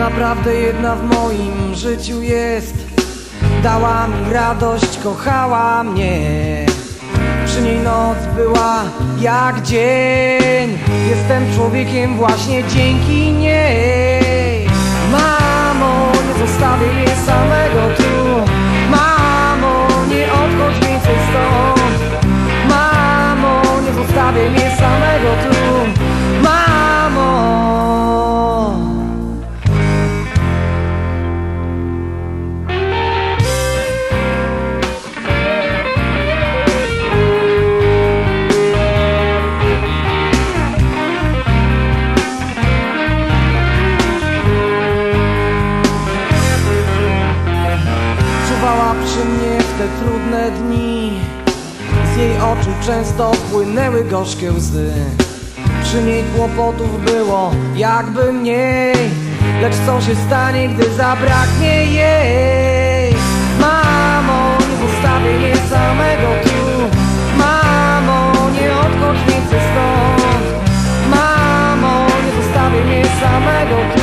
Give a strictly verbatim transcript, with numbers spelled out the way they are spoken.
naprawdę jedna w moim życiu jest. Dała mi radość, kochała mnie. Przy niej noc była jak dzień. Jestem człowiekiem właśnie dzięki niej. Mamo, nie zostawię mnie samego tu. Mamo, nie odchodź więcej stąd. Mamo, nie zostawię mnie samego tu. Mamo. Czuwała przy mnie w te trudne dni. Z jej oczu często płynęły gorzkie łzy. Przy niej kłopotów było jakby mniej. Lecz co się stanie, gdy zabraknie jej? Mamo, nie zostawię mnie samego tu. Mamo, nie odchodź więcej stąd. Mamo, nie zostawię mnie samego tu.